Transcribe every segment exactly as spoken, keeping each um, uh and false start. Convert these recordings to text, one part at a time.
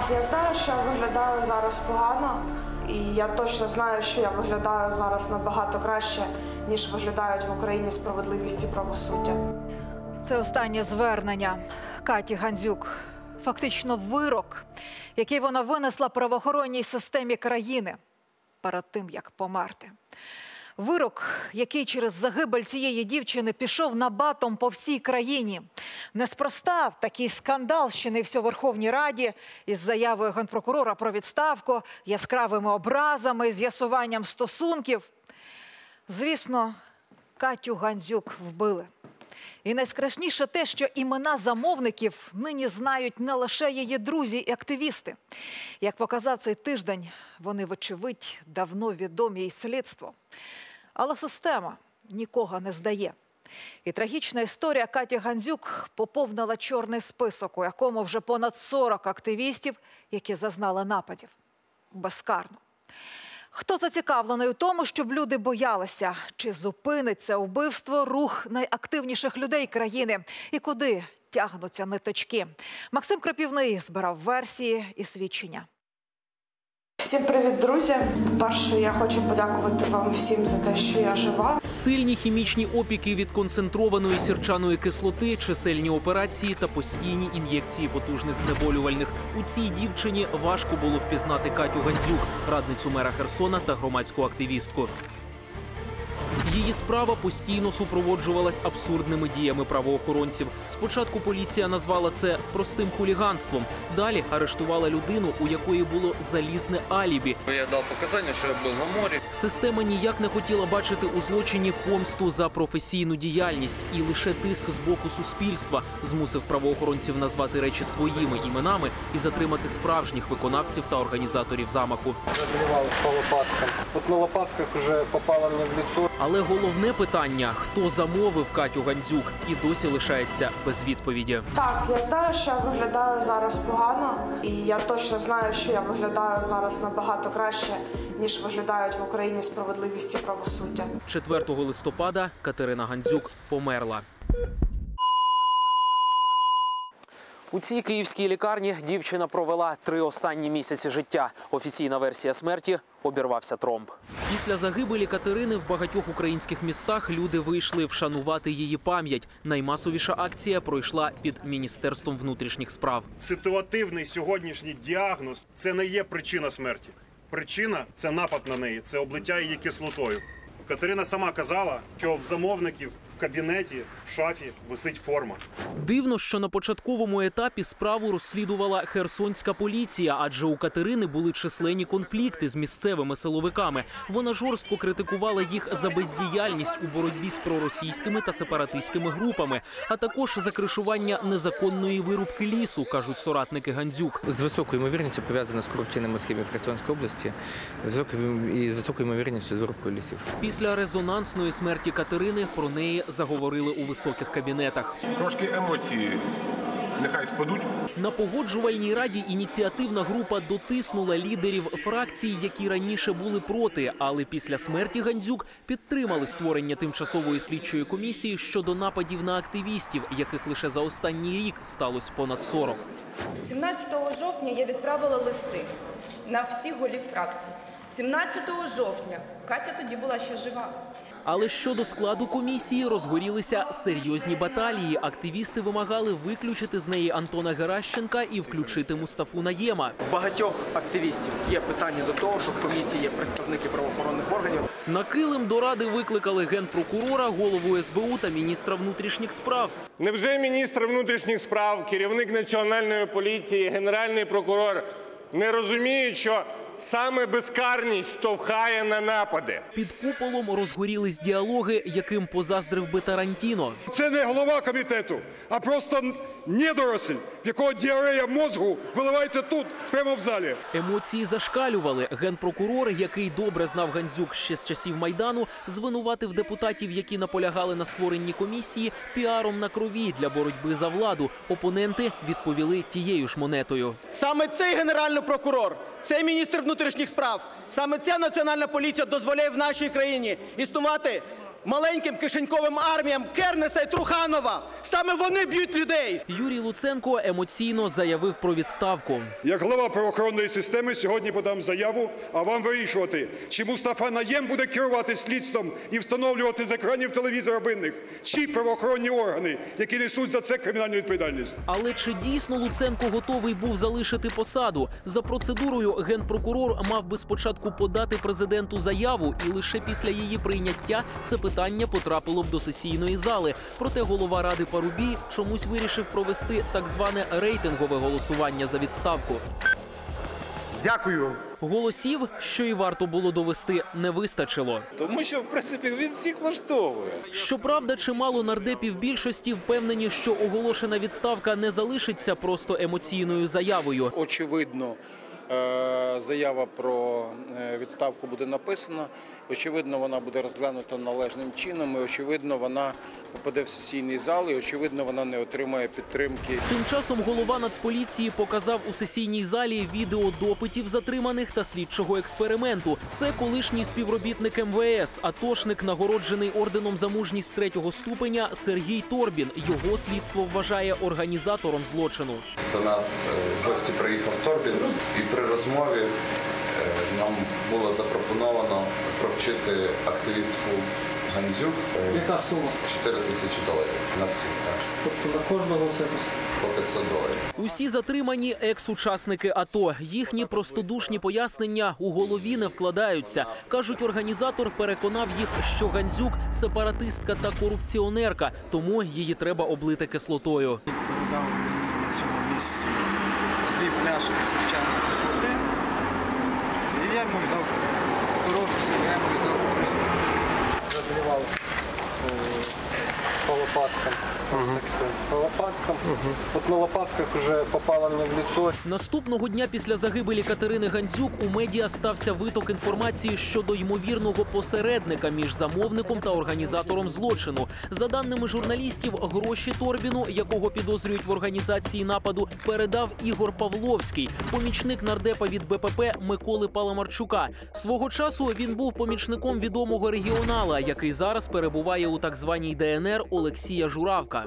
Я знаю, що я виглядаю зараз погано, і я точно знаю, що я виглядаю зараз набагато краще, ніж виглядають в Україні справедливість і правосуддя. Це останнє звернення Каті Гандзюк. Фактично вирок, який вона винесла правоохоронній системі країни перед тим, як померти. Вирок, який через загибель цієї дівчини пішов набатом по всій країні. Неспроста такий скандал щинився у Верховній Раді із заявою генпрокурора про відставку, яскравими образами, з'ясуванням стосунків. Звісно, Катю Гандзюк вбили. І найстрашніше те, що імена замовників нині знають не лише її друзі і активісти. Як показав цей тиждень, вони, вочевидь, давно відомі і слідству. Але система нікого не здає. І трагічна історія Каті Гандзюк поповнила чорний список, у якому вже понад сорок активістів, які зазнали нападів. Безкарно. Хто зацікавлений у тому, щоб люди боялися? Чи зупиниться вбивство рух найактивніших людей країни? І куди тягнуться ниточки? Максим Крапівний збирав версії і свідчення. Всім привіт, друзі! Перше, я хочу подякувати вам всім за те, що я жива. Сильні хімічні опіки від концентрованої сірчаної кислоти, чисельні операції та постійні ін'єкції потужних знеболювальних. У цій дівчині важко було впізнати Катю Гандзюк, радницю мера Херсона та громадську активістку. Її справа постійно супроводжувалась абсурдними діями правоохоронців. Спочатку поліція назвала це простим хуліганством. Далі арештувала людину, у якої було залізне алібі. Я дав показання, що я був на морі. Система ніяк не хотіла бачити у злочині помсту за професійну діяльність. І лише тиск з боку суспільства змусив правоохоронців назвати речі своїми іменами і затримати справжніх виконавців та організаторів замаху. Забивали по лопаткам. От на лопатках вже попало мені в лицо. Але головне питання, хто замовив Катю Гандзюк, і досі лишається без відповіді. Так, я знаю, що я виглядаю зараз погано, і я точно знаю, що я виглядаю зараз набагато краще, ніж виглядають в Україні справедливість і правосуддя. четвертого листопада Катерина Гандзюк померла. У цій київській лікарні дівчина провела три останні місяці життя. Офіційна версія смерті – обірвався тромб. Після загибелі Катерини в багатьох українських містах люди вийшли вшанувати її пам'ять. Наймасовіша акція пройшла під Міністерством внутрішніх справ. Ситуативний сьогоднішній діагноз – це не є причина смерті. Причина – це напад на неї, це облиття її кислотою. Катерина сама казала, що в замовників в кабінеті, в шафі висить форма. Дивно, що на початковому етапі справу розслідувала херсонська поліція, адже у Катерини були численні конфлікти з місцевими силовиками. Вона жорстко критикувала їх за бездіяльність у боротьбі з проросійськими та сепаратистськими групами, а також за кришування незаконної вирубки лісу, кажуть соратники Гандзюк. З високою ймовірністю пов'язано з корупційними схемами в Херсонській області і з високою ймовірністю з вирубкою лісів. Після резонансної смерті Катерини про неї заговорили у високих кабінетах. Трошки емоції нехай спадуть. На погоджувальній раді ініціативна група дотиснула лідерів фракцій, які раніше були проти, але після смерті Гандзюк підтримали створення тимчасової слідчої комісії щодо нападів на активістів, яких лише за останній рік сталося понад сорок. сімнадцятого жовтня я відправила листи на всіх голів фракцій. сімнадцятого жовтня Катя тоді була ще жива. Але щодо складу комісії розгорілися серйозні баталії. Активісти вимагали виключити з неї Антона Геращенка і включити Мустафу Наєма. В багатьох активістів є питання до того, що в комісії є представники правоохоронних органів. На килим до ради викликали генпрокурора, голову ес бе у та міністра внутрішніх справ. Невже міністр внутрішніх справ, керівник Національної поліції, генеральний прокурор не розуміють, що саме безкарність штовхає на напади? Під куполом розгорілись діалоги, яким позаздрив би Тарантіно. Це не голова комітету, а просто недоросль, в якого діарея мозку виливається тут, прямо в залі. Емоції зашкалювали. Генпрокурор, який добре знав Гандзюк ще з часів Майдану, звинуватив депутатів, які наполягали на створенні комісії, піаром на крові для боротьби за владу. Опоненти відповіли тією ж монетою. Саме цей генеральний прокурор, цей міністр внутрішніх справ, саме ця національна поліція дозволяє в нашій країні існувати маленьким кишеньковим арміям Кернеса і Труханова. Саме вони б'ють людей. Юрій Луценко емоційно заявив про відставку. Як глава правоохоронної системи сьогодні подам заяву, а вам вирішувати, чи Мустафа Наєм буде керувати слідством і встановлювати з екранів телевізора винних, чи правоохоронні органи, які несуть за це кримінальну відповідальність. Але чи дійсно Луценко готовий був залишити посаду? За процедурою генпрокурор мав би спочатку подати президенту заяву, і лише після її прийняття це питання потрапило б до сесійної зали. Проте голова Ради Парубій чомусь вирішив провести так зване рейтингове голосування за відставку. Дякую. Голосів, що і варто було довести, не вистачило. Тому що, в принципі, він всіх влаштовує. Щоправда, чимало нардепів більшості впевнені, що оголошена відставка не залишиться просто емоційною заявою. Очевидно, заява про відставку буде написана. Очевидно, вона буде розглянута належним чином. І, очевидно, вона попаде в сесійний зал. І, очевидно, вона не отримає підтримки. Тим часом голова Нацполіції показав у сесійній залі відео допитів затриманих та слідчого експерименту. Це колишній співробітник ем ве ес, атошник, нагороджений орденом за мужність третього ступеня Сергій Торбін. Його слідство вважає організатором злочину. До нас в гості приїхав Торбін, і при розмові нам було запропоновано провчити активістку Гандзюк. Яка сума? чотири тисячі доларів на всіх. Тобто на кожного це по п'ятсот доларів. Усі затримані екс-учасники АТО. Їхні простодушні пояснення у голові не вкладаються. Кажуть, організатор переконав їх, що Гандзюк – сепаратистка та корупціонерка, тому її треба облити кислотою. Передав в цьому місці дві пляшки сірчаної кислоти. І я йому дав в коробці, я йому дав триста. Розливав по лопаткам. По лопаткам. От на лопатках вже попало мені в лицо. Наступного дня після загибелі Катерини Гандзюк у медіа стався виток інформації щодо ймовірного посередника між замовником та організатором злочину. За даними журналістів, гроші Торбіну, якого підозрюють в організації нападу, передав Ігор Павловський, помічник нардепа від Бе Пе Пе Миколи Паламарчука. Свого часу він був помічником відомого регіонала, який зараз перебуває у так званій Де Ен Ер Олексія Журавка.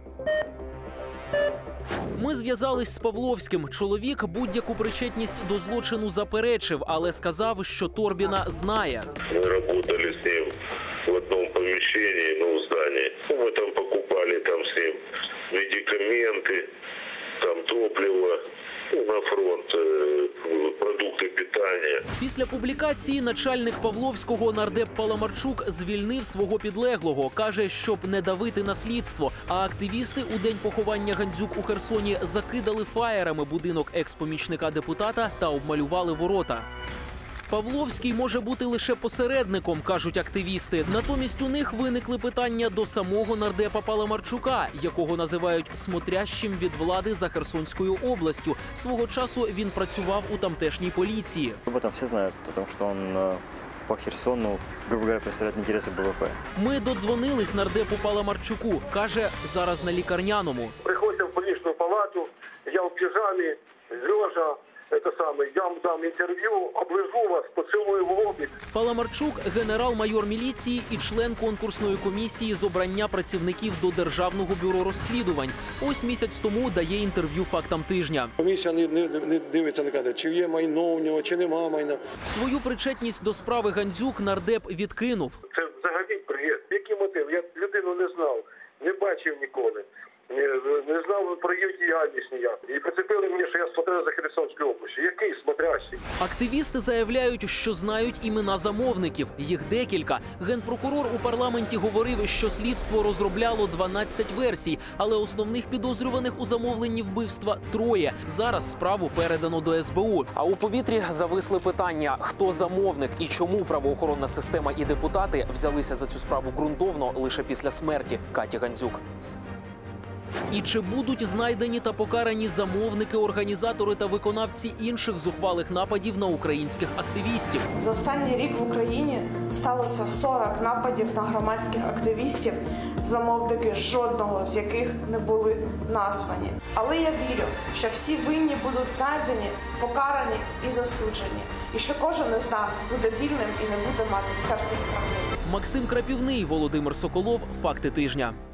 Ми зв'язались з Павловським. Чоловік будь-яку причетність до злочину заперечив, але сказав, що Торбіна знає. Ми працювали з ним в одному приміщенні, ну, в зданні. Ми там покупали там з ним медикаменти, там топливо, на фронт, продукти питання. Після публікації начальник Павловського нардеп Паламарчук звільнив свого підлеглого. Каже, щоб не давити на слідство. А активісти у день поховання Гандзюк у Херсоні закидали фаєрами будинок екс-помічника депутата та обмалювали ворота. Павловський може бути лише посередником, кажуть активісти. Натомість у них виникли питання до самого нардепа Паламарчука, якого називають смотрящим від влади за Херсонською областю. Свого часу він працював у тамтешній поліції. Об этом все знают, тому що він по Херсону, грубо говоря, представляє інтереси Бе Ве Пе. Ми додзвонились нардепу Паламарчуку. Каже, зараз на лікарняному. Приходьте в больничну палату, я в піжамі, лежа. Це саме, я вам дам інтерв'ю, оближу вас, поцілую в лобі. Паламарчук – генерал-майор міліції і член конкурсної комісії з обрання працівників до Державного бюро розслідувань. Ось місяць тому дає інтерв'ю «Фактам тижня». Комісія не, не, не дивиться, не каже, чи є майно у нього, чи нема майна. Свою причетність до справи Гандзюк нардеп відкинув. Це взагалі бред. Який мотив? Я людину не знав, не бачив ніколи. Не, не знав про її діяльність ніяк. І прицепили мені, що я смотрю за Херсонською областю. Який смотрящий? Активісти заявляють, що знають імена замовників. Їх декілька. Генпрокурор у парламенті говорив, що слідство розробляло дванадцять версій, але основних підозрюваних у замовленні вбивства троє. Зараз справу передано до ес бе у. А у повітрі зависли питання, хто замовник і чому правоохоронна система і депутати взялися за цю справу ґрунтовно лише після смерті Каті Гандзюк. І чи будуть знайдені та покарані замовники, організатори та виконавці інших зухвалих нападів на українських активістів? За останній рік в Україні сталося сорок нападів на громадських активістів, замовники жодного з яких не були названі. Але я вірю, що всі винні будуть знайдені, покарані і засуджені. І що кожен із нас буде вільним і не буде мати в серці страху. Максим Крапівний, Володимир Соколов. Факти тижня.